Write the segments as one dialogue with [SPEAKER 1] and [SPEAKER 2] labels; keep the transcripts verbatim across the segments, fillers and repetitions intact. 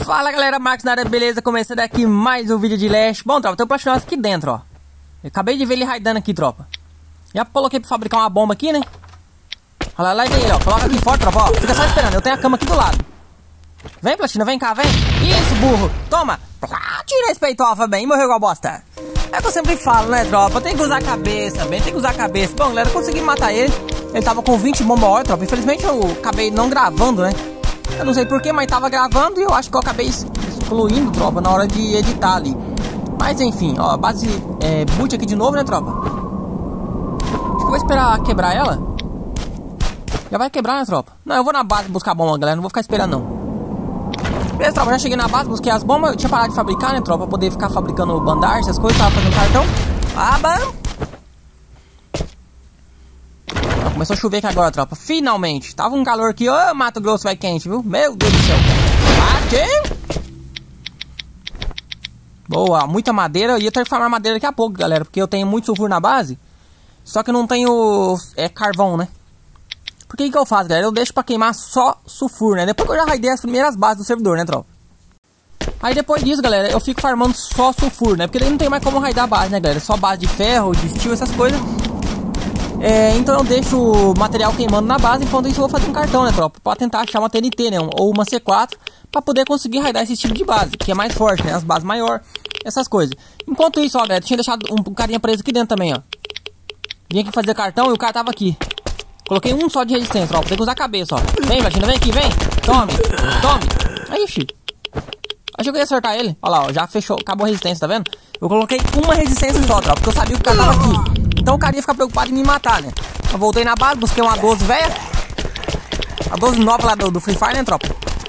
[SPEAKER 1] Fala galera, Marcos na área, beleza? Começando aqui mais um vídeo de Last. Bom, tropa, tem um Plastinox aqui dentro, ó. Eu acabei de ver ele raidando aqui, tropa. Já coloquei pra fabricar uma bomba aqui, né? Olha lá, lá vem ele, ó. Coloca aqui fora, tropa, ó. Fica só esperando, eu tenho a cama aqui do lado. Vem, Plastino, vem cá, vem. Isso, burro. Toma. Tira esse peitofa, bem. E morreu igual bosta. É o que eu sempre falo, né, tropa? Tem que usar a cabeça, bem. Tem que usar a cabeça. Bom, galera, eu consegui matar ele. Ele tava com vinte bombas hora, tropa. Infelizmente eu acabei não gravando, né? Eu não sei porquê, mas tava gravando e eu acho que eu acabei excluindo, tropa, na hora de editar ali. Mas enfim, ó, base é, boot aqui de novo, né, tropa? Acho que eu vou esperar quebrar ela. Já vai quebrar, né, tropa? Não, eu vou na base buscar a bomba, galera. Não vou ficar esperando, não. Beleza, tropa, já cheguei na base, busquei as bombas. Eu tinha parado de fabricar, né, tropa? Pra poder ficar fabricando bandagem, essas coisas. Tava fazendo cartão. Ah, bam! Começou a chover aqui agora, tropa. Finalmente. Tava um calor aqui. Ô, oh, Mato Grosso vai quente, viu? Meu Deus do céu. Bate! Boa, muita madeira. Eu ia ter que farmar madeira daqui a pouco, galera. Porque eu tenho muito sulfuro na base. Só que eu não tenho é, carvão, né? Por que que eu faço, galera? Eu deixo pra queimar só sulfuro, né? Depois que eu já raidei as primeiras bases do servidor, né, tropa? Aí depois disso, galera, eu fico farmando só sulfuro, né? Porque daí não tem mais como raidar a base, né, galera? Só base de ferro, de steel, essas coisas. É, então eu deixo o material queimando na base. Enquanto isso eu vou fazer um cartão, né, tropa? Pra tentar achar uma T N T, né? Ou uma C quatro. Pra poder conseguir raidar esse tipo de base, que é mais forte, né? As bases maiores, essas coisas. Enquanto isso, ó, galera, tinha deixado um, um carinha preso aqui dentro também, ó. Vim aqui fazer cartão e o cara tava aqui. Coloquei um só de resistência, ó. Tem que usar a cabeça, ó. Vem, Platina, vem aqui, vem. Tome, tome. Aí, ixi. Achei que eu ia acertar ele. Olha lá, ó. Já fechou, acabou a resistência, tá vendo? Eu coloquei uma resistência só, tropa, porque eu sabia que o cara tava aqui. Então o cara ia ficar preocupado em me matar, né? Eu voltei na base, busquei uma doze velha. A doze nova lá do, do Free Fire, né, tropa?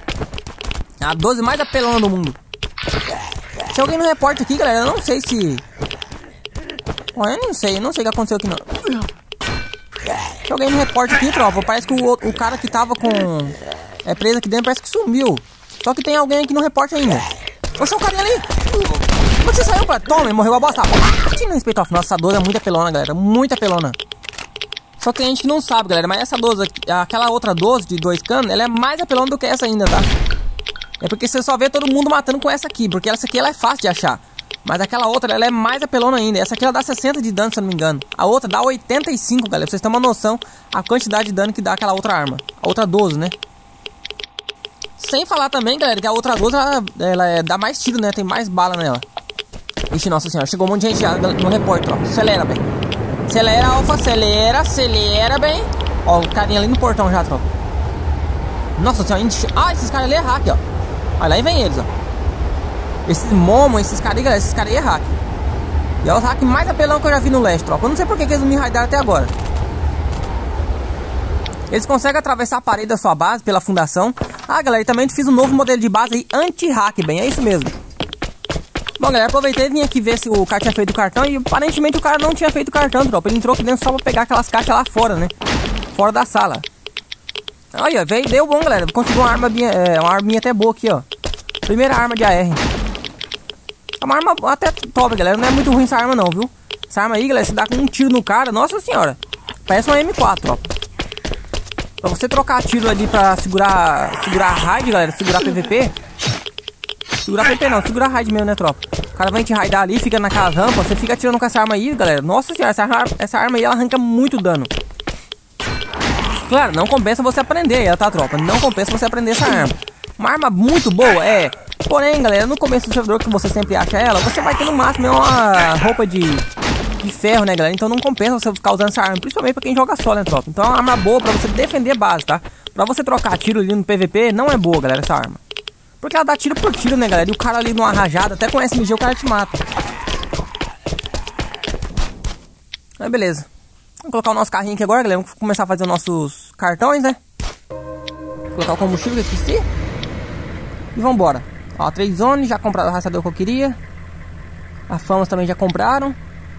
[SPEAKER 1] A doze mais apelona do mundo. Tinha alguém no reporte aqui, galera. Eu não sei se... Bom, eu não sei, eu não sei o que aconteceu aqui, não. Tinha alguém no reporte aqui, tropa. Parece que o, o cara que tava com... É preso aqui dentro, parece que sumiu. Só que tem alguém aqui no reporte ainda. Oxe, o carinha ali. Onde você saiu, pra... Toma, morreu a bosta. Bate no respeito. Nossa, essa doze é muito apelona, galera. Muito apelona. Só que tem gente que não sabe, galera. Mas essa doze aqui, aquela outra doze de dois canos, ela é mais apelona do que essa ainda, tá? É porque você só vê todo mundo matando com essa aqui. Porque essa aqui ela é fácil de achar. Mas aquela outra, ela é mais apelona ainda. Essa aqui ela dá sessenta de dano, se eu não me engano. A outra dá oitenta e cinco, galera. Pra vocês terem uma noção a quantidade de dano que dá aquela outra arma. A outra doze, né? Sem falar também, galera, que a outra doze, ela, ela é, dá mais tiro, né? Tem mais bala nela. Ixi, nossa senhora. Chegou um monte de gente já no repórter, ó. Acelera, bem. Acelera, Alfa. Acelera, acelera, bem. Ó, o carinha ali no portão já, tropa. Nossa senhora. Ah, esses caras ali é hack, ó. Olha lá e vem eles, ó. Esses Momo, esses caras aí, galera, esses caras aí é hack. E é o hack mais apelão que eu já vi no Leste, tropa. Eu não sei por que, que eles não me raidaram até agora. Eles conseguem atravessar a parede da sua base pela fundação. Ah, galera, e também fiz um novo modelo de base aí, anti-hack, bem, é isso mesmo. Bom, galera, aproveitei e vim aqui ver se o cara tinha feito o cartão. E aparentemente o cara não tinha feito o cartão, tropa. Ele entrou aqui dentro só pra pegar aquelas caixas lá fora, né? Fora da sala. Olha, veio, deu bom, galera. Conseguiu uma arma, é, uma arminha até boa aqui, ó. Primeira arma de A R. É uma arma até top, galera. Não é muito ruim essa arma não, viu? Essa arma aí, galera, se dá com um tiro no cara, nossa senhora. Parece uma M quatro, ó. Pra você trocar tiro ali pra segurar Segurar a raid, galera, segurar P V P. Segurar P V P não, segurar raid mesmo, né, tropa? O cara vai te raidar ali, fica naquela rampa. Você fica atirando com essa arma aí, galera. Nossa senhora, essa arma, essa arma aí, ela arranca muito dano. Claro, não compensa você aprender ela, tá, tropa? Não compensa você aprender essa arma. Uma arma muito boa, é. Porém, galera, no começo do servidor que você sempre acha ela, você vai ter no máximo uma roupa de, de ferro, né, galera? Então não compensa você ficar usando essa arma, principalmente pra quem joga só, né, tropa? Então é uma arma boa pra você defender base, tá? Pra você trocar tiro ali no P V P, não é boa, galera, essa arma. Porque ela dá tiro por tiro, né, galera? E o cara ali numa rajada, até com S M G o cara te mata. Aí, beleza. Vamos colocar o nosso carrinho aqui agora, galera. Vamos começar a fazer os nossos cartões, né? Vou colocar o combustível que eu esqueci. E vambora. Ó, três zones, já compraram o rastreador que eu queria. A Famas também já compraram.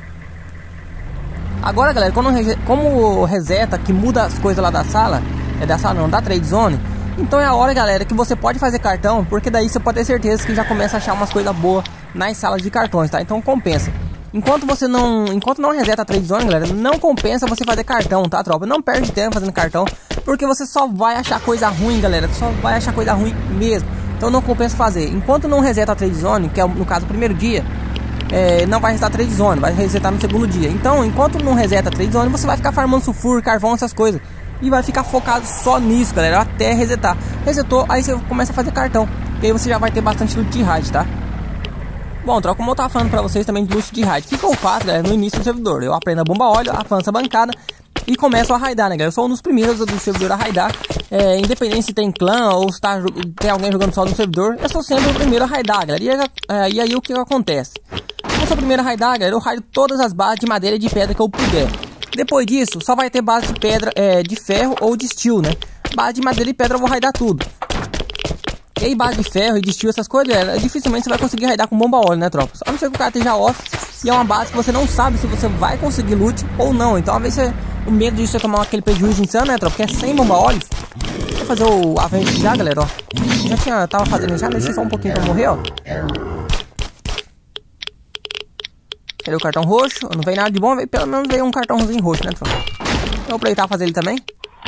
[SPEAKER 1] Agora, galera, quando como reseta, que muda as coisas lá da sala. É da sala não, da trade zone. Então é a hora, galera, que você pode fazer cartão. Porque daí você pode ter certeza que já começa a achar umas coisas boas nas salas de cartões, tá? Então compensa. Enquanto você não, enquanto não reseta a trade zone, galera, não compensa você fazer cartão, tá, tropa? Não perde tempo fazendo cartão, porque você só vai achar coisa ruim, galera. Só vai achar coisa ruim mesmo. Então não compensa fazer. Enquanto não reseta a trade zone, que é no caso o primeiro dia, é, não vai resetar a trade zone, vai resetar no segundo dia. Então enquanto não reseta a trade zone, você vai ficar farmando sulfuro, carvão, essas coisas. E vai ficar focado só nisso, galera, até resetar. Resetou, aí você começa a fazer cartão. E aí você já vai ter bastante loot de raid, tá? Bom, troca como eu tava falando pra vocês também de loot de raid. O que, que eu faço, galera, no início do servidor? Eu aprendo a bomba óleo, avanço a bancada e começo a raidar, né, galera? Eu sou um dos primeiros do servidor a raidar. É, independente se tem clã ou se tá, tem alguém jogando só no servidor, eu sou sempre o primeiro a raidar, galera. E, é, e aí o que, que acontece? Eu sou o primeiro a raidar, galera, eu raido todas as bases de madeira e de pedra que eu puder. Depois disso, só vai ter base de pedra, é, de ferro ou de steel, né? Base de madeira e pedra eu vou raidar tudo. E aí base de ferro e de steel, essas coisas, é, dificilmente você vai conseguir raidar com bomba óleo, né, tropa? Só não sei que o cara esteja off. E é uma base que você não sabe se você vai conseguir loot ou não. Então, às vezes, você, o medo de você tomar aquele prejuízo insano, né, tropa? Porque é sem bomba óleo. Vou fazer o avenge já, galera, ó. Já tinha, tava fazendo já, deixa só um pouquinho pra morrer, ó. Cadê o cartão roxo? Não veio nada de bom, veio, pelo menos veio um cartãozinho roxo, né, tropa? Eu vou aproveitar fazer ele também.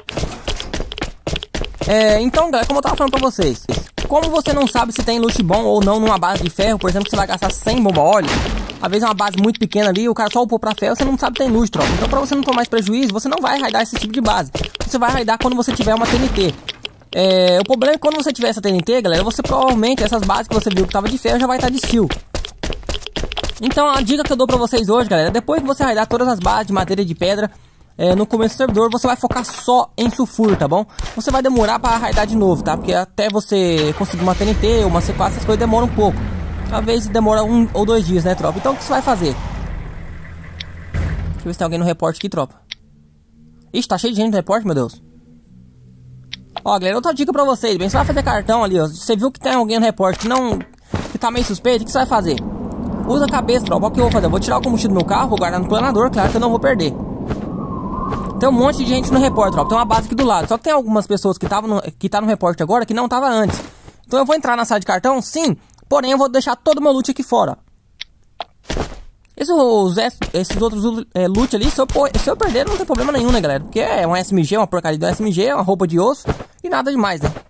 [SPEAKER 1] É, então, galera, como eu tava falando pra vocês, como você não sabe se tem loot bom ou não numa base de ferro, por exemplo, que você vai gastar cem bomba óleo, às vezes é uma base muito pequena ali, o cara só upou pra ferro, você não sabe se tem loot, tropa. Então, pra você não tomar mais prejuízo, você não vai raidar esse tipo de base. Você vai raidar quando você tiver uma T N T. É, o problema é que quando você tiver essa T N T, galera, você provavelmente, essas bases que você viu que tava de ferro, já vai estar de steel. Então, a dica que eu dou pra vocês hoje, galera, depois que você raidar todas as bases de madeira e de pedra, É, no começo do servidor, você vai focar só em sulfuro, tá bom? Você vai demorar pra raidar de novo, tá? Porque até você conseguir uma T N T, uma C quatro, essas coisas demoram um pouco. Talvez demora um ou dois dias, né, tropa? Então o que você vai fazer? Deixa eu ver se tem alguém no reporte aqui, tropa. Ixi, tá cheio de gente no reporte, meu Deus. Ó, galera, outra dica pra vocês. Bem, você vai fazer cartão ali, ó. Você viu que tem alguém no reporte que não... que tá meio suspeito, o que você vai fazer? Usa a cabeça, tropa. O que eu vou fazer? Eu vou tirar o combustível do meu carro, vou guardar no planador, claro que eu não vou perder. Tem um monte de gente no repórter, ó. Tem uma base aqui do lado. Só que tem algumas pessoas que estavam que tá no repórter agora que não tava antes. Então eu vou entrar na sala de cartão, sim. Porém eu vou deixar todo o meu loot aqui fora. Esses, esses outros é, loot ali, se eu, se eu perder, não tem problema nenhum, né, galera? Porque é um S M G, uma porcaria do S M G, uma roupa de osso e nada demais, né?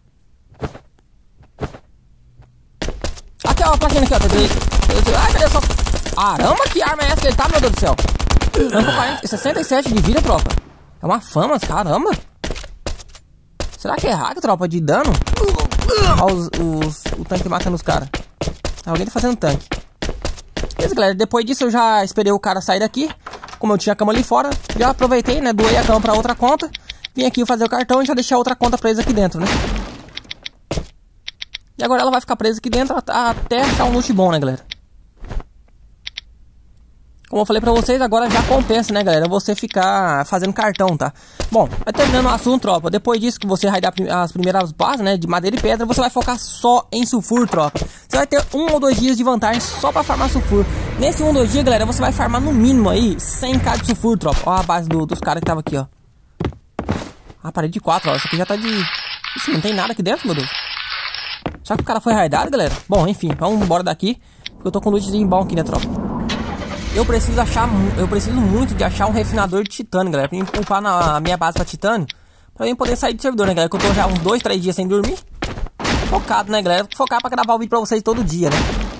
[SPEAKER 1] Aqui, ó, a plaquinha aqui, ó. Ai, cadê só? Caramba, que arma é essa que ele tá, meu Deus do céu? quarenta, sessenta e sete de vida, tropa. É uma fama, caramba. Será que é hack, tropa, de dano? Olha os, os, o tanque matando os caras. Alguém tá fazendo tanque. Beleza, galera. Depois disso eu já esperei o cara sair daqui. Como eu tinha a cama ali fora, já aproveitei, né? Doei a cama pra outra conta. Vim aqui fazer o cartão e já deixei a outra conta presa aqui dentro, né? E agora ela vai ficar presa aqui dentro até achar um loot bom, né, galera? Como eu falei pra vocês, agora já compensa, né, galera? Você ficar fazendo cartão, tá? Bom, vai terminando o assunto, tropa. Depois disso que você raidar as primeiras bases, né, de madeira e pedra, você vai focar só em sulfuro, tropa. Você vai ter um ou dois dias de vantagem só pra farmar sulfuro. Nesse um ou dois dias, galera, você vai farmar no mínimo aí cem k de sulfuro, tropa. Ó a base do, dos caras que tava aqui, ó. Ah, parede de quatro, ó. Isso aqui já tá de... Ixi, não tem nada aqui dentro, meu Deus. Será que o cara foi raidado, galera? Bom, enfim, vamos embora daqui. Porque eu tô com lootzinho bom aqui, né, tropa? Eu preciso achar, eu preciso muito de achar um refinador de titânio, galera, pra mim upar na minha base pra titânio, pra mim poder sair do servidor, né, galera, que eu tô já uns dois, três dias sem dormir. Focado, né, galera, focar pra gravar o vídeo pra vocês todo dia, né.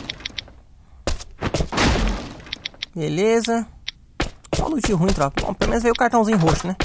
[SPEAKER 1] Beleza. Só loot ruim, tropa. Bom, pelo menos veio o cartãozinho roxo, né.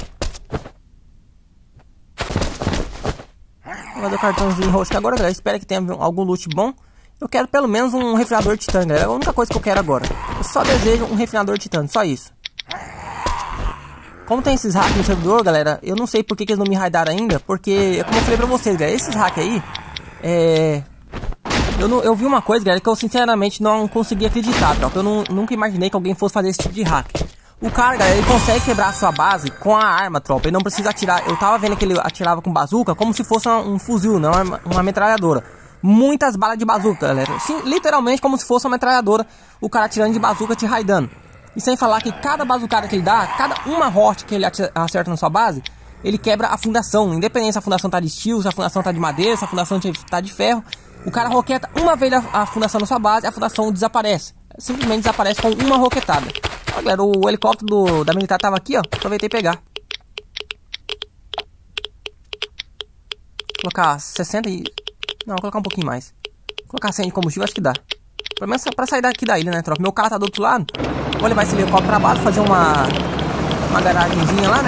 [SPEAKER 1] Vou fazer o cartãozinho roxo aqui agora, galera, espero que tenha algum loot bom. Eu quero pelo menos um refinador de titânio, galera. É a única coisa que eu quero agora. Eu só desejo um refinador de titânio, só isso. Como tem esses hacks no servidor, galera, eu não sei por que, que eles não me raidaram ainda. Porque, como eu falei pra vocês, galera, esses hacks aí, é... Eu, não, eu vi uma coisa, galera, que eu sinceramente não consegui acreditar, tropa. Eu não, nunca imaginei que alguém fosse fazer esse tipo de hack. O cara, galera, ele consegue quebrar a sua base com a arma, tropa. Ele não precisa atirar. Eu tava vendo que ele atirava com bazuca como se fosse um, um fuzil, não uma, uma metralhadora. Muitas balas de bazuca, galera. Sim, literalmente como se fosse uma metralhadora. O cara atirando de bazuca te raidando. E sem falar que cada bazucada que ele dá, cada uma hot que ele acerta na sua base, ele quebra a fundação. Independente se a fundação tá de steel, se a fundação tá de madeira, se a fundação tá de ferro. O cara roqueta uma vez a fundação na sua base, a fundação desaparece. Simplesmente desaparece com uma roquetada. Ó, galera, o helicóptero do, da militar tava aqui, ó. Aproveitei e pegar. Vou colocar sessenta e... Não, vou colocar um pouquinho mais. Vou colocar cem de combustível, acho que dá. Pelo menos pra sair daqui da ilha, né, tropa? Meu carro tá do outro lado. Vou levar esse helicóptero pra base, fazer uma... Uma garagenzinha lá, né?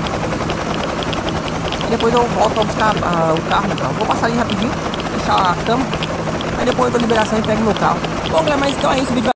[SPEAKER 1] E depois eu volto pra buscar uh, o carro, né, tropa? Vou passar ali rapidinho, deixar a cama. Aí depois eu dou liberação e pego meu carro. Bom, galera, mas então é isso. O vídeo vai...